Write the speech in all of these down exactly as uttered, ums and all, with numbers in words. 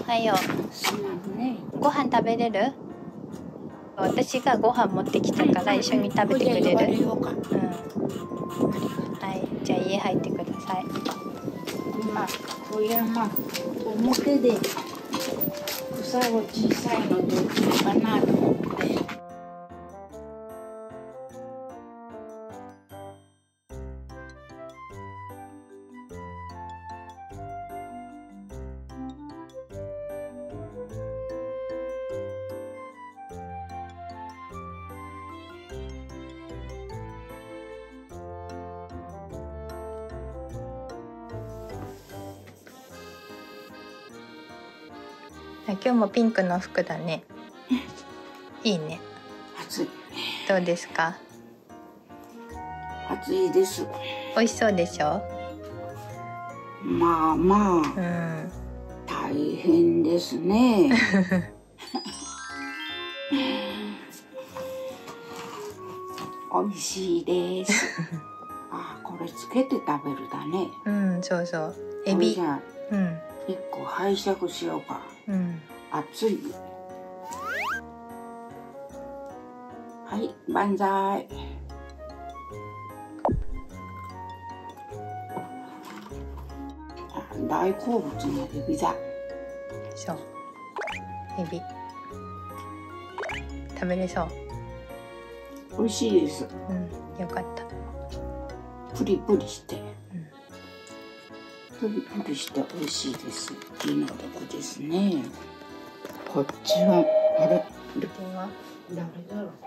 はよう。 ね、 ご飯食べれる？私がご飯持ってきたから一緒に食べてくれる？うん。はい、じゃあ家入ってください。 今これはまあ表で草を小さいのでいいかなと思って。 今日もピンクの服だね。いいね。 暑い。 どうですか？ 暑いです。 美味しそうでしょ？ まあまあ、うん、大変ですね。美味しいです。あ、これつけて食べるだね。 うん、そうそう。エビ。 じゃあ、うん、一個拝借しようか。うん、熱い。はい、万歳。大好物のエビだ。 そう。エビ。食べれそう。 美味しいです。 うん、よかった。 プリプリして。うん、プリプリして美味しいです。気の毒ですね。こっちはあれ。 これは誰だろう。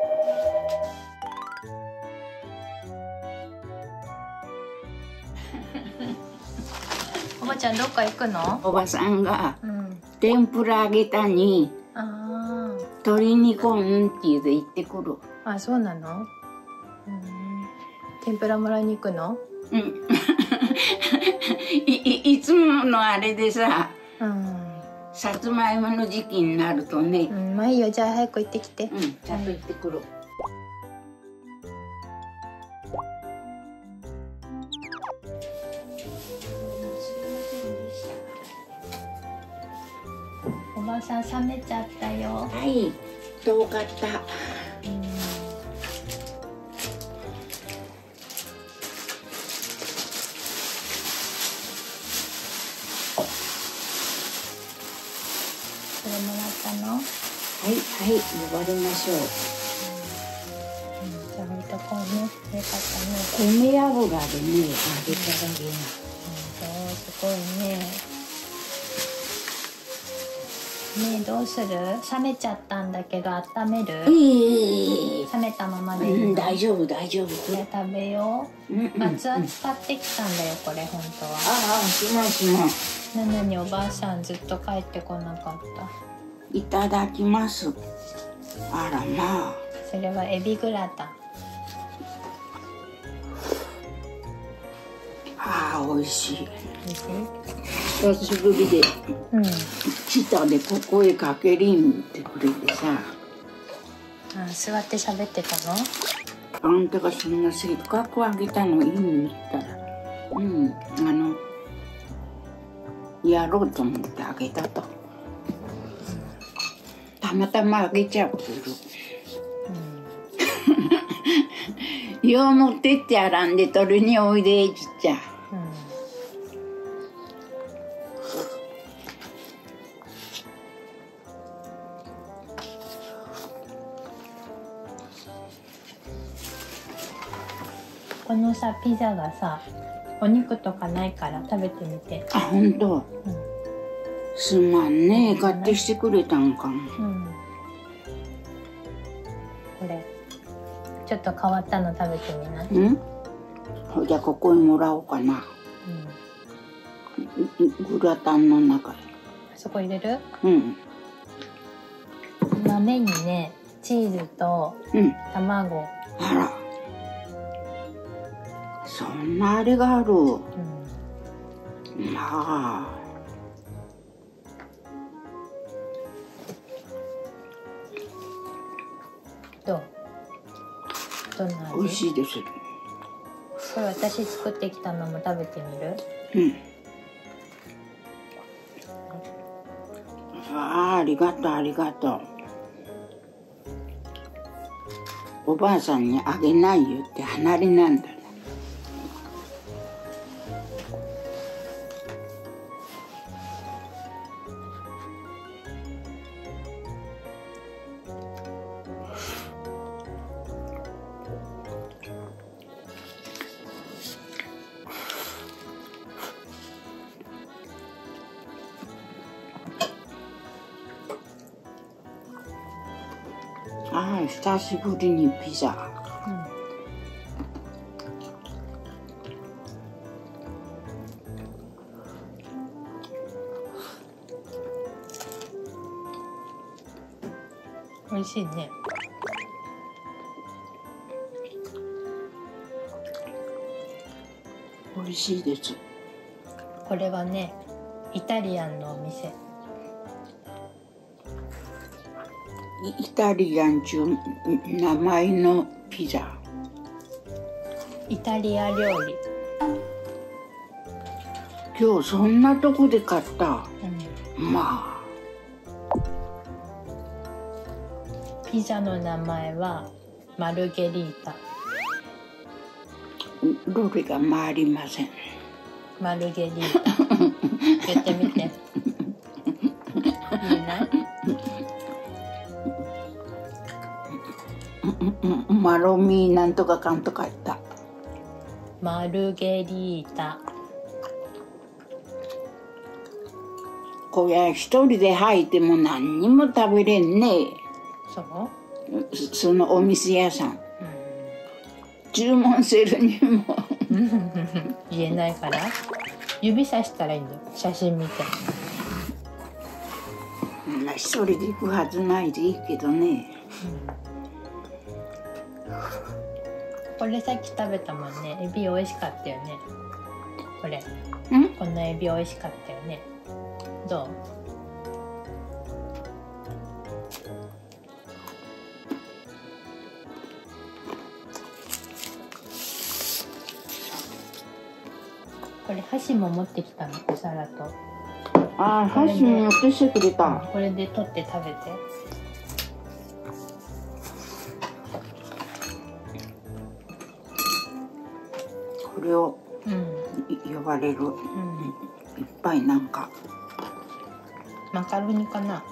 おばちゃんどっか行くの？ おばさんが、うん、天ぷら揚げたに、あ、鶏肉をんって言うで行ってくる。 あ、そうなの？うん、天ぷらもらいに行くの？ うん。い, い, いつものあれでさ、うん、さつまいもの時期になるとね。 うん、まあいいよ、じゃあ早く行ってきて。 うん、ちゃんと行ってくる。はい、 おばさん冷めちゃったよ。 はい、遠かった。うん、 これもらったの？ はいはい、呼ばれましょう。 うん、じゃあ置いとこうね。よかったね。 米油でね、揚げただけな。うん、そうすごいね。ねえ、どうする？冷めちゃったんだけど温める？えー、冷めたままでいいの？ うん、大丈夫大丈夫。 じゃあ食べよう。うんうん、熱々買ってきたんだよこれ本当は。ああ、しましま。 なのにおばあさんずっと帰ってこなかった。 いただきます。あらまあ。 それはエビグラタン。 ああ、美味しい。 美味しい？ 久しぶりで、うん、来たでここへかけりんってくれてさ。 あ、座って喋ってたの？ あんたがそんなせっかくあげたのいいに言ったら、うん、あのやろうと思ってあげたと。たまたまあげちゃうけど。うん、よう持ってってあらんで取りにおいでちっちゃ。 このさピザがさお肉とかないから食べてみて。 あ、本当。うん、すまんね、買ってしてくれたんかも。うん、 これちょっと変わったの食べてみな。 うん。じゃあここにもらおうかな。うん、グラタンの中へ。 そこ入れる？ うん。 豆にねチーズと卵。うん、 あら。そんなあれがある。うん、まあ。 どう？どんな味？ 美味しいです。 これ私作ってきたのも食べてみる？ うん。 ありがとうありがとう。おばあさんにあげないよって離れなんだ。ああ、久しぶりにピザ。 美味しいね。 美味しいです。 これはね、イタリアンのお店。 イタリアンちゅう名前のピザ。 イタリア料理。 今日そんなとこで買った。うん、まあ。 ピザの名前はマルゲリータ。 どれが回りません。 マルゲリータ。言ってみて。言えない？ マロミーなんとかかんとか言った。 マルゲリータ。 こりゃ一人で入っても何にも食べれんね。 そう？ そのお店屋さん。うん、注文するにも言えないから指さしたらいいんだよ。写真見て。 一人で行くはずないでいいけどね。 うん、これさっき食べたもんね。エビ美味しかったよね。これ。 ん？ このエビ美味しかったよね。どう？これ箸も持ってきたの、お皿と。 ああ、箸によってしてくれた。 これで取って食べて。 これを、うん、呼ばれる、うん、いっぱいなんか。 マカロニかな。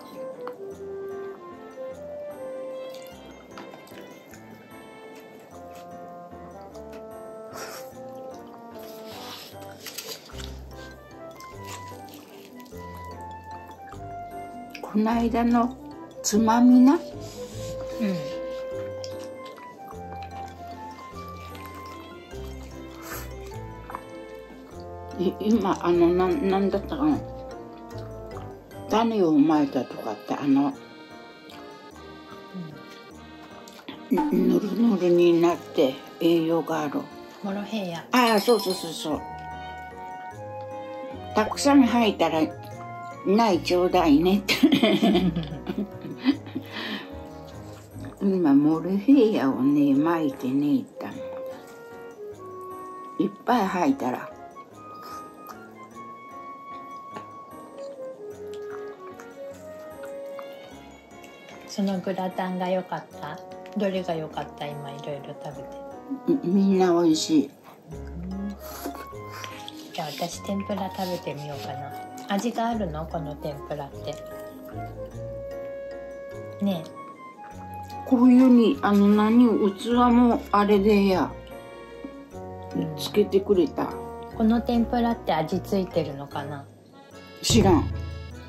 この間のつまみな。うん。今あのななんだったかな。種をまいたとかってあの、うん、ぬるぬるになって栄養がある。 モロヘイヤ。 ああ、そうそうそうそう。たくさん入ったら。ないちょうだいねって今モルヘイヤをね巻いてねいったの。いっぱい入ったらそのグラタンが良かった？どれが良かった？今いろいろ食べて。 みんな美味しい。 じゃあ私天ぷら食べてみようかな。味があるの？この天ぷらってねえ。 こういうにあの何器もあれでや、うん、つけてくれた。 この天ぷらって味ついてるのかな？ 知らん。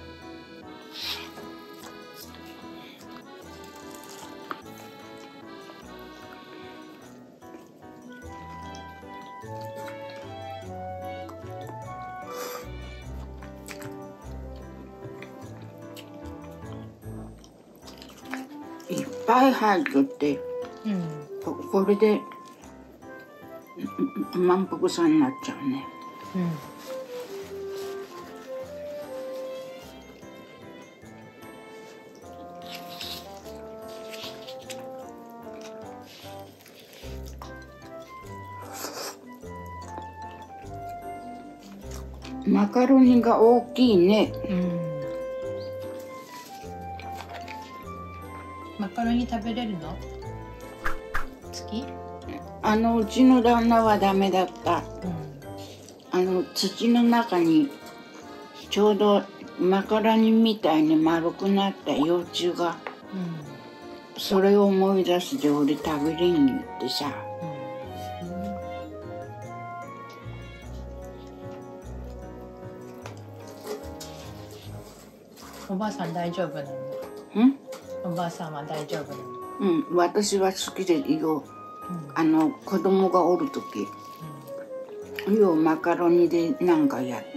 いっぱい入っとって、うん、こ, これで満腹さになっちゃうね。うん、マカロニが大きいね。うん、 カロニ食べれるの？好き？ あのうちの旦那はダメだった、うん、あの土の中にちょうどマカロニみたいに丸くなった幼虫が、うん、それを思い出して俺食べれん言ってさ、 うん、おばあさん大丈夫なの？ ん？ おばあさんは大丈夫なの？ うん、私は好きでいいよ、うん、あの子供がおる時、うん、ようマカロニでなんかやった、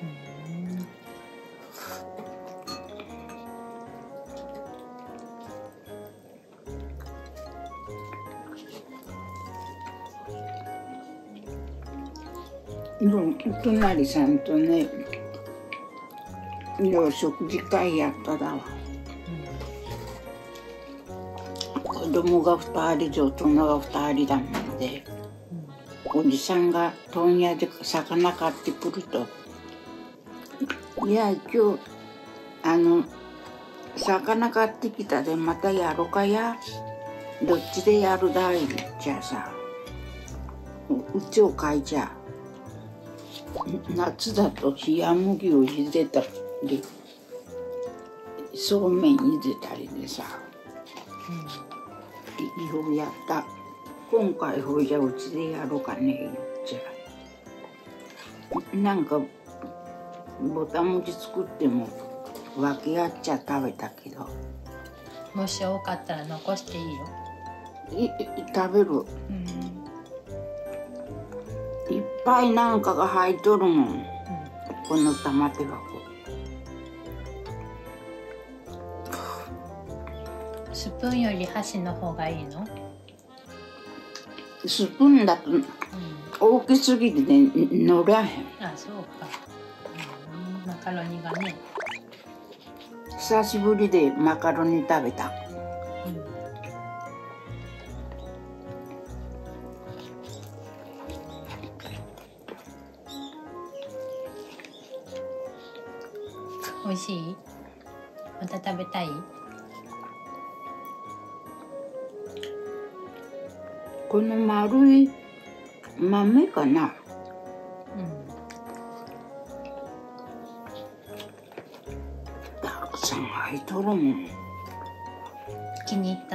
うん、でも隣さんとねよう食事会やっただわ、子供がふたりで大人がふたりだもんで、うん、おじさんが問屋で魚買ってくると「いや今日あの魚買ってきたでまたやろかやどっちでやるだい」じゃあさうちを買いじゃ夏だと冷や麦を茹でたりそうめん茹でたりでさ、うん、ようやった。今回ほいじゃうちでやろうかねじゃなんかぼたもち作っても分け合っちゃ食べたけどもし多かったら残していいよ。 い食べる、うん、いっぱいなんかが入っとるもん、うん、この玉手箱。 スプーンより箸の方がいいの？ スプーンだと大きすぎてね乗らへん。 あ、そうか、うん、マカロニがね。 久しぶりでマカロニ食べた、 うん、おいしい？また食べたい？ この丸い豆かな、うん、たくさん入っとるもん。 気に入った？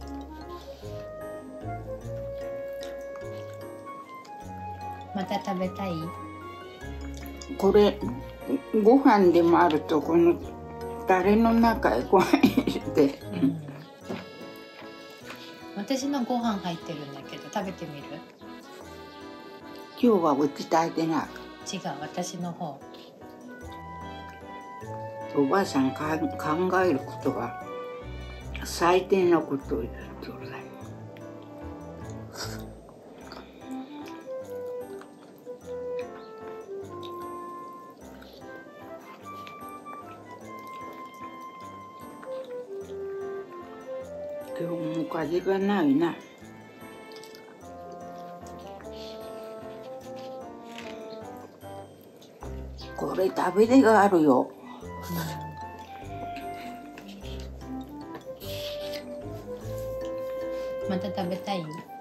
また食べたい？ これご飯でもあるとこのタレの中へご飯入れて、うん、 私のご飯入ってるんだけど食べてみる？ 今日はうち炊いてない。 違う、私の方。 おばあさんか考えることが最低なことを言っておるね。今日も風がないな。これ食べ手があるよ。 また食べたい？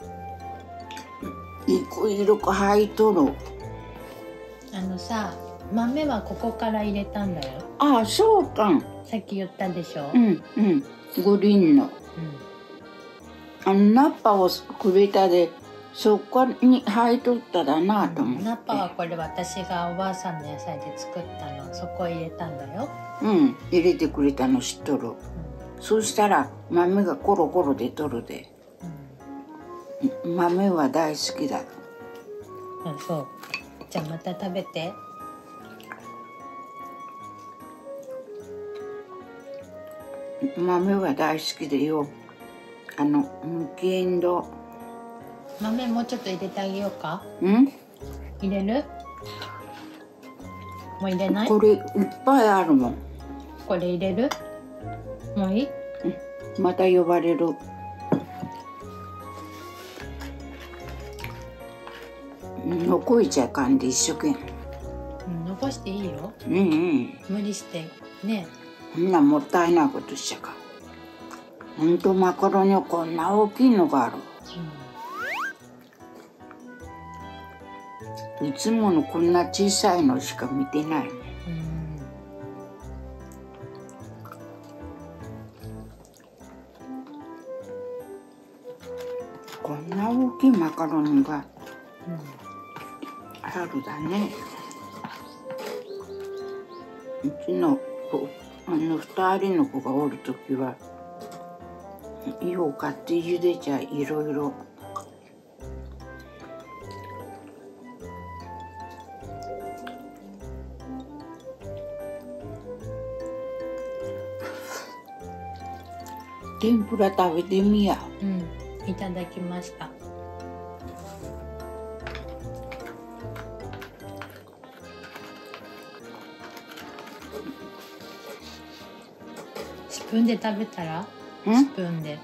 いくいろか入っとる。 あのさ、豆はここから入れたんだよ。 ああ、そうか。 さっき言ったでしょ。 うんうん。グリーンの。うん、あのナッパをくれたで。そこに入っとっただなと思って、うん、 ナッパはこれ私がおばあさんの野菜で作ったの。そこ入れたんだよ。 うん入れてくれたの知っとる、うん、そうしたら豆がコロコロ出とるで、うん、豆は大好きだ。 あ、そう。じゃあまた食べて。 豆は大好きでよ。あの無限度豆もうちょっと入れてあげようか。 ん？ 入れる？もう入れない？ これいっぱいあるもん。 これ入れる？もういい？ うん、また呼ばれる。残いちゃかんで一生懸命。 うん、残していいよ。 うんうん。 無理してね。 そんなもったいないことしちゃか。 ほんとマカロニはこんな大きいのがある、うん、いつものこんな小さいのしか見てない、うん、こんな大きいマカロニがあるだね、うん、うちの子あの二人の子がおるときはよう買って茹でちゃいろいろ天ぷら食べてみや。 うん、いただきました。スプーンで食べたら？スプーンで。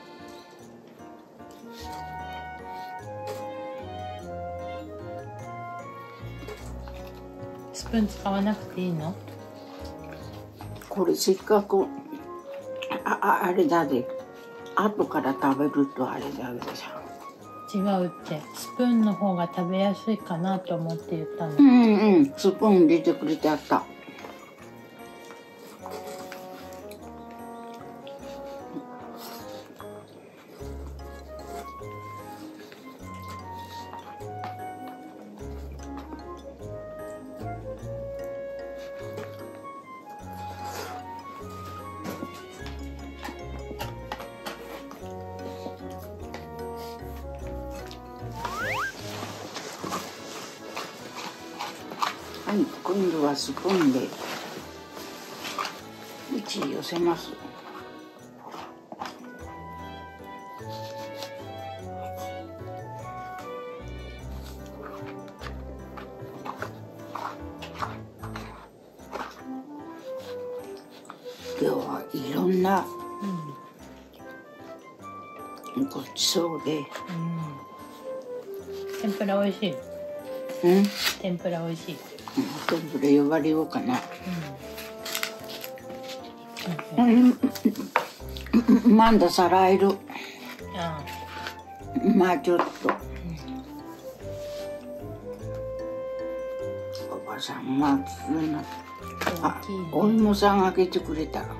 スプーン使わなくていいの？ これせっかくあああれだで後から食べるとあれだけどさ。 違うってスプーンの方が食べやすいかなと思って言ったの。 うんうんスプーン入れてくれてあった。はい、今度はスプーンでうち寄せます。今日はいろんなごちそうで、うん、 天ぷら美味しい。 うん、 天ぷら美味しい。 天ぷら呼ばれようかな。うん。うん、まだ皿いる。うん、まあちょっと。うん、おばさんまあ普通の。あ、お芋さん開けてくれた。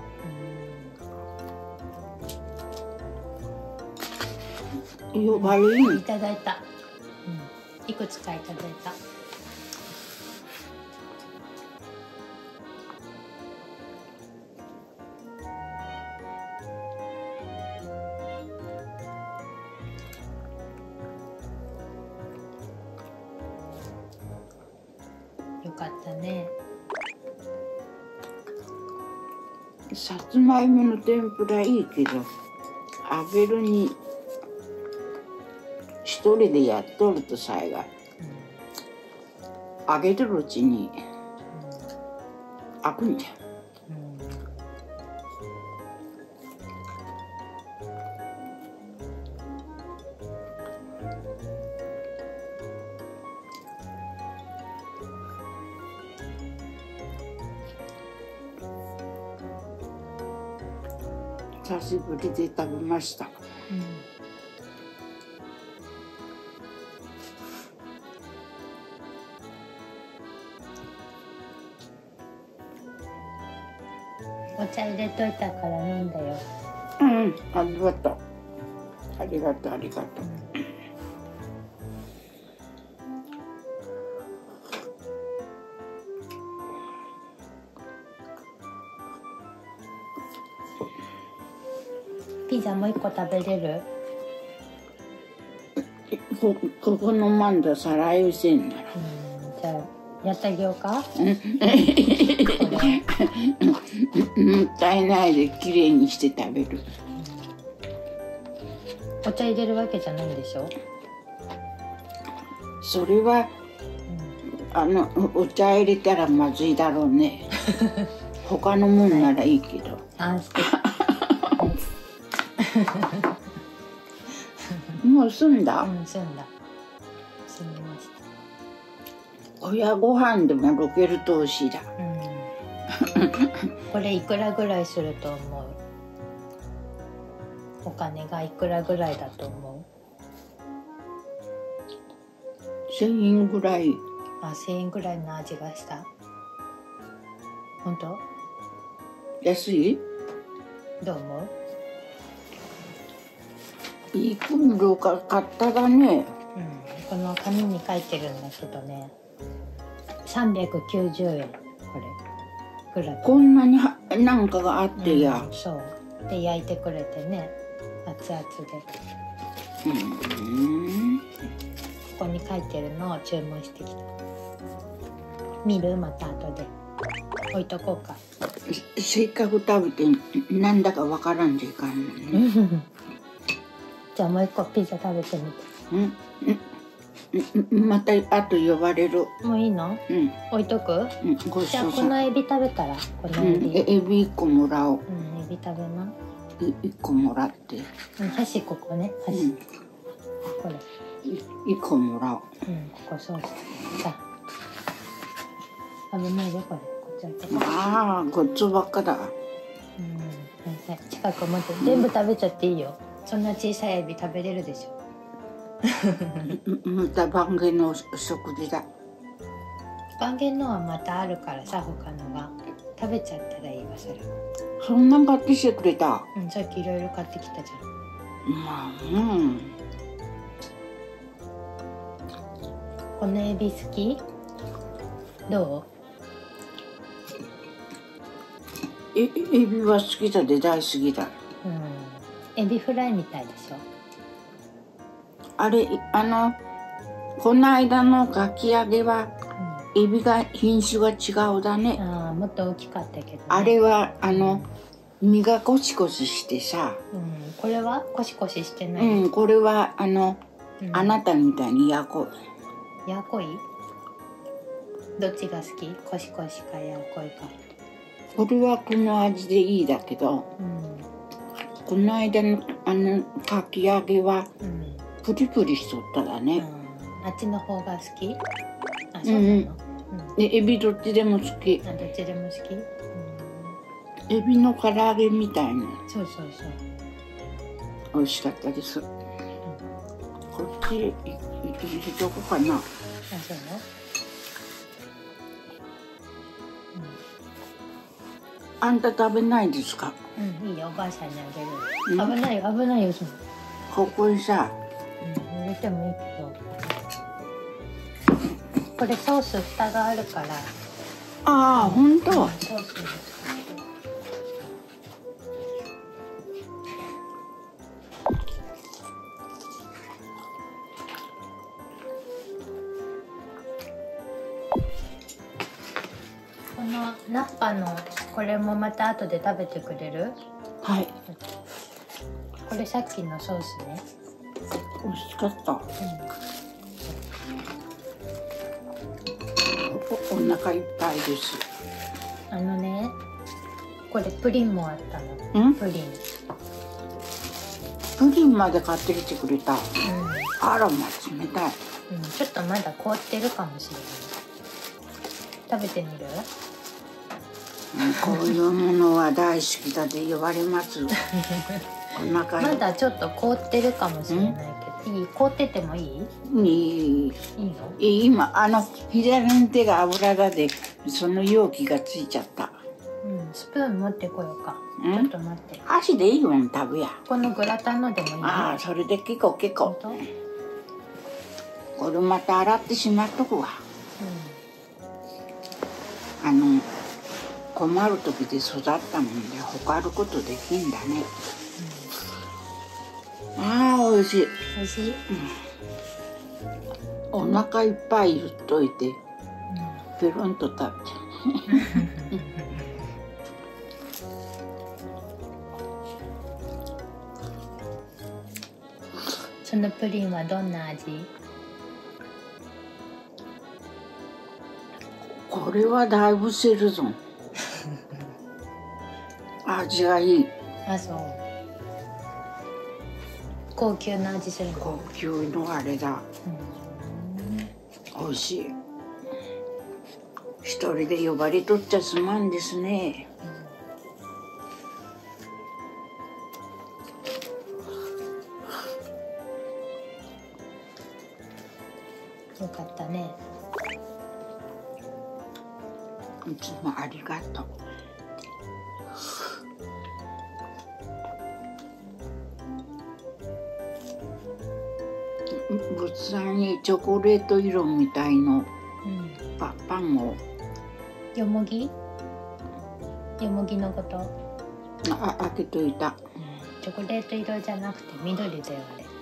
うん、呼ばれる。 いただいた。うん、いくつかいただいた。よかったね。 さつまいもの天ぷらいいけど、アベルに一人でやっとるとさえが、うん、揚げてるうちに、うん、開くんじゃん。久しぶりで食べました。うん、 お茶入れといたから飲んだよ。 うん、ありがとう。ありがとう、ありがとう。 ピザもう一個食べれる？ こ, ここのまんだ皿ゆせんなら。 うん、じゃあやってあげようか。もったいないできれいにして食べる。 お茶入れるわけじゃないんでしょ？ それは、うん、あのお茶入れたらまずいだろうね。他のもんならいいけど。 あ、 もう済んだ？ うん、済んだ。済みました。 親ご飯でもロケルト美味しいだ。うん、 これいくらぐらいすると思う？ お金がいくらぐらいだと思う？せんえんぐらい。 あ、せんえんぐらいの味がした。本当？ 安い？ どう思う？いくらか買っただね。 うん、この紙に書いてるんだけどね、さんびゃくきゅうじゅうえん、これグラタン。 こんなにはなんかがあってや、 うん、そうで焼いてくれてね、熱々で。 うん、ここに書いてるのを注文してきた。見る？また後で置いとこうか。 せっかく食べてなんだかわからんでいかんのね。 じゃあもう一個ピザ食べてみて。 うん、また後呼ばれる。 もういいの？うん。置いとく？ うん、ごちそうさん。 じゃあこのエビ食べたら、このエビ。うん、 エビ一個もらおう。 うん、エビ食べな。 一個もらって。 うん、箸ここね、箸。うん、これ。 一個もらおう。 うん、ここそうそう。さあ。危ないよこれ。こっちは。 ああ、ごっつばっかだ。 うん、はい、近く持って、全部食べちゃっていいよ。そんな小さいエビ食べれるでしょ。 また番犬の食事だ。 番犬のはまたあるからさ、他のが食べちゃったらいいわ、それ。 そんなん買ってきてくれた。 うん、さっきいろいろ買ってきたじゃん。 まあ、うん。 このエビ好き？どう？え、エビは好きだで、大好きだ。 うん、エビフライみたいでしょ。 あれ、あのこの間のかき揚げは、うん、エビが品種が違うだね。 ああ、もっと大きかったけど、ね、 あれはあの身がコシコシしてさ、 うん、これはコシコシしてない。 うん、これはあの、うん、あなたみたいにやこい。やこい？どっちが好き？コシコシかやこいか。 これはこの味でいいだけど、うん、この間のあのかき揚げは、うん、プリプリしとっただね。 うん、あっちの方が好き？あ、そうなの？うん、 でエビどっちでも好き。 あ、どっちでも好き？ うん、エビの唐揚げみたいな。 そうそうそう。 美味しかったです。うん、こっち入れとこうかな。あ、 そう？ あんた食べないですか？ うん、いいよ、おばあさんにあげる。うん、危ないよ、危ないよ、その。 ここにさ。 うん、入れてもいいけど。これソース蓋があるから。 ああ、本当。 ソースです。このナッパのこれもまた後で食べてくれる？ はい。 これさっきのソースね。 美味しかった。うん、お, お腹いっぱいです。 あのね、これプリンもあったの。プリン。 プリンまで買ってきてくれた。うん、あらま、冷たい。 うん、ちょっとまだ凍ってるかもしれない。食べてみる？ こういうものは大好きだって言われます。お腹まだちょっと凍ってるかもしれないけど、いい？凍っててもいい？ いい。 いいの？ 今あの左の手が油だでその容器がついちゃった。 うん、スプーン持ってこようか。ちょっと待って。 箸でいいもん食べや。 このグラタンのでもいい？ ああ、それで結構結構。これまた洗ってしまっとくわ。うん、あの困る時で育ったもんでほかることできんだね。うん、ああ、美味しい。 美味しい。 うん、お腹いっぱい言っといて、うん、ペロンと食べて。 そのプリンはどんな味？ これはだいぶせるぞ。味がいい。 あ、そう。高級な味するの？ 高級のあれだ。うん、美味しい。一人で呼ばれとっちゃすまんですね。 ったね。 いつもありがとう。仏壇にチョコレート色みたいの、うん、パ, パンをよもぎよもぎのこと。 あ、開けといた、うん、 チョコレート色じゃなくて緑だよあれ。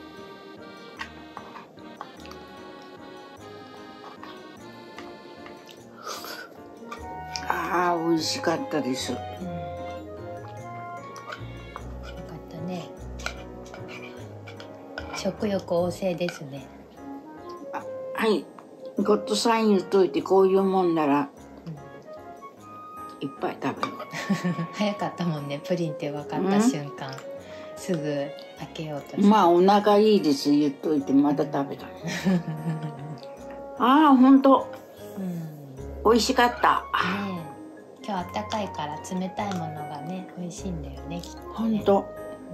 あー、美味しかったです、うん、よかったね。食欲旺盛ですね。 あ、はい、ゴッドサイン言っといて、こういうもんなら、うん、いっぱい食べる早かったもんね、プリンって分かった瞬間、うん、すぐ開けようと。 まあお腹いいです言っといてまだ食べたああ、ほんと、うん、美味しかった、 ね、今日あったかいから冷たいものがね美味しいんだよね、きっとね。 ほんと、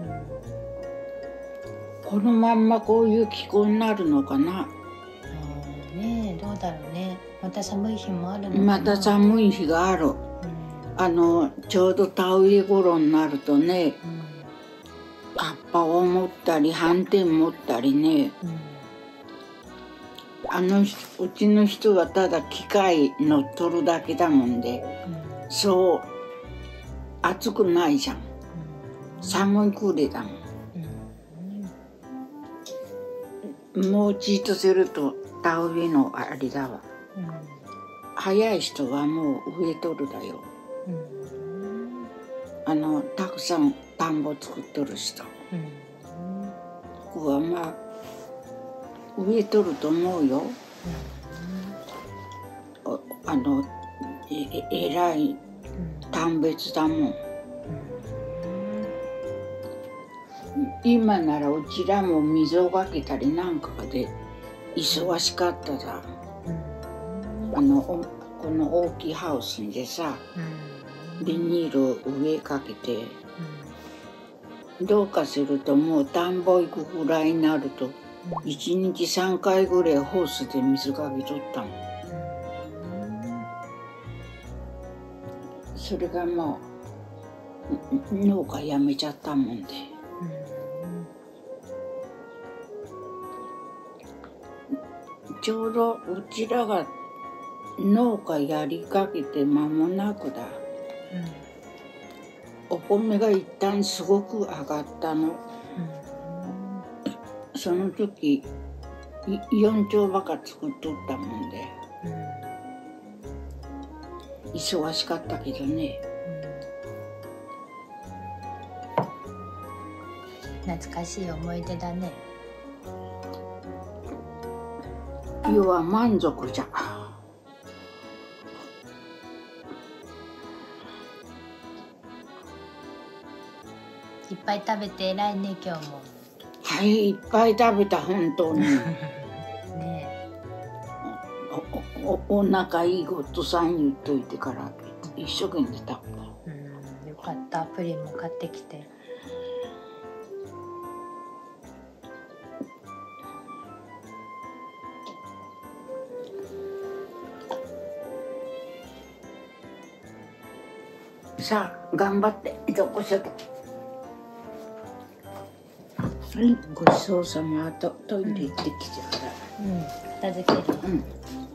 うん、このまんまこういう気候になるのかな。 うん、ねえ、どうだろうね。また寒い日もあるのかな。 また寒い日がある、うん、あのちょうど田植え頃になるとね、うん、葉っぱを持ったり斑点持ったりね、うん、あのうちの人はただ機械乗っ取るだけだもんで、うん、そう暑くないじゃん、うん、寒いくらいだもん、うん、もうちっとすると田植えのあれだわ、うん、早い人はもう植えとるだよ、うん、あのたくさん田んぼ作っとる人、うん、ここはまあ植えとると思うよ、うん、あのええらい単別だもん、うん、今ならうちらも水をかけたりなんかで忙しかっただ、うん、あのこの大きいハウスでさ、うん、ビニール上かけて、うん、どうかするともう田んぼ行くぐらいになるといちにちさんかいぐらいホースで水かけとったもん、うん、それがもう農家やめちゃったもんで、うん、ちょうどうちらが農家やりかけて間もなくだ、うん、お米が一旦すごく上がったの、うん、その時よん丁ばか作っとったもんで、うん、忙しかったけどね、 うん、懐かしい思い出だね。 世は満足じゃ。 いっぱい食べて偉いね今日も。 はい、いっぱい食べた本当に。ねえ。 お, お, お腹いいゴッドさん言っといてから一生懸命食べた。 うん、よかった。プリンも買ってきて。 さあ頑張ってどこしょと。はい、ごちそうさま。とトイレ行ってきちゃうから。 うん、片付ける。 うん。